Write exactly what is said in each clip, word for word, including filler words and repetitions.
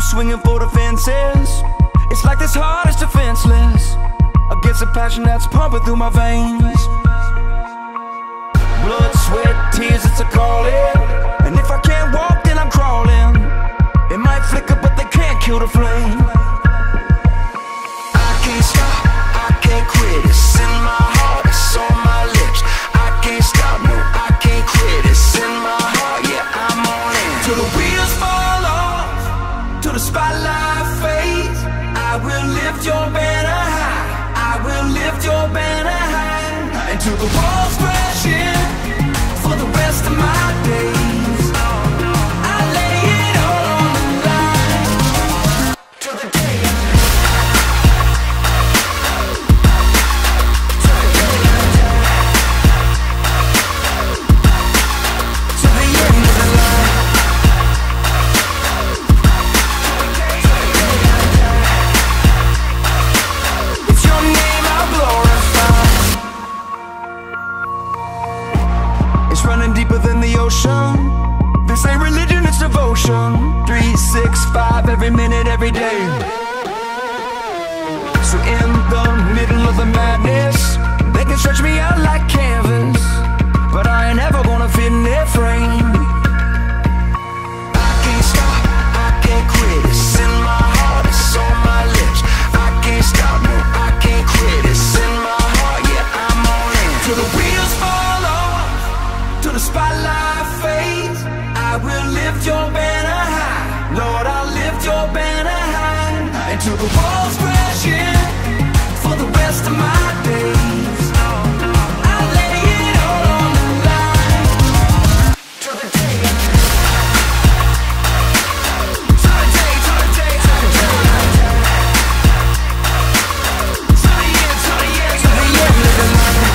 swinging for the fences. It's like this heart is defenseless against a passion that's pumping through my veins. Blood, sweat, tears, it's a calling. And if I can't walk, then I'm crawling. It might flicker, but they can't kill the flame. I can't stop, I can't quit. It's in my heart, it's on my lips. I can't stop, no, I can't quit. It's in my heart, yeah, I'm on it. Till the wheels fall off, till the spotlight fades, I will lift your banner high. I will lift your banner high. Until the walls crash in for the rest of my days. I lay it all on the line till the day I running deeper than the ocean. This ain't religion, it's devotion. Three, six, five, every minute, every day. So in the middle of the madness, they can stretch me out like canvas, but I ain't ever gonna fit in their frame. I can't stop, I can't quit. It's in my heart, it's on my lips. I can't stop, no, I can't quit. It's in my heart, yeah, I'm on it. Till the wheels fall off, till the spotlight fades, I will lift your banner high. Lord, I'll lift your banner high. Until the walls crash in for the rest of my days. I lay it all on the line till the day I till the day, till the day, till the day till the end, till the end, till the end of the line.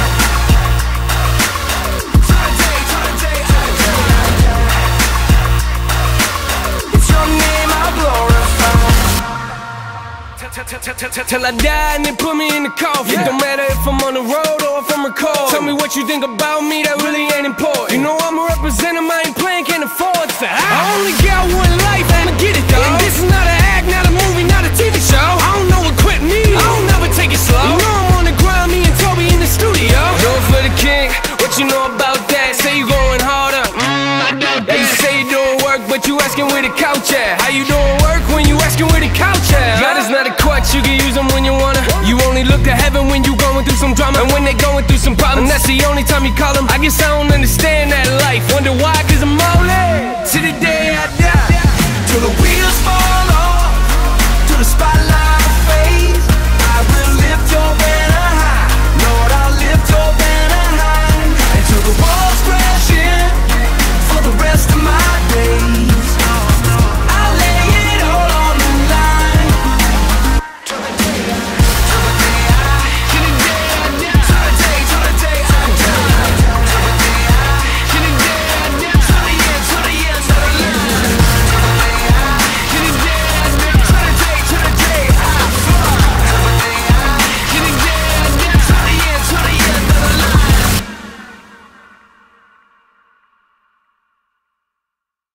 Till I die and they put me in the coffin. It don't matter if I'm on the road or if I'm recording. Tell me what you think about me, that really ain't important. You know I'm a representative, I ain't playing, can't afford that. I only got one life, I'ma get it though. And this is not an act, not a movie, not a T V show. I don't know what quit me, I don't never take it slow. You know I'm on the grind, me and Toby in the studio. Do it for the king, what you know about that? Say you going harder, mm, I doubt that. You say you doing work, but you asking where the couch at. How you doing work when you asking where the couch at? God is not a crutch, you can use them when you wanna. You only look to heaven when you going through some drama, and when they going through some problems, that's the only time you call them. I guess I don't understand